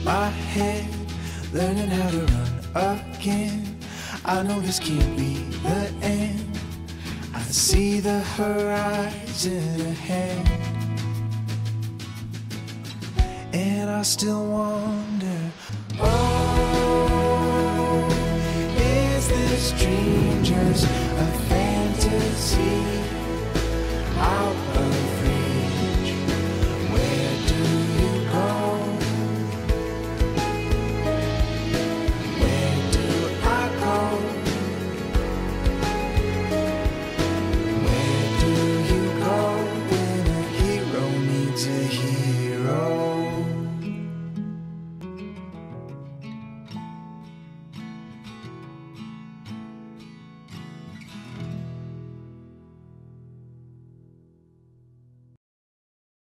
my head, learning how to run again. I know this can't be the end. I see the horizon ahead, and I still wonder, oh, is this dream just a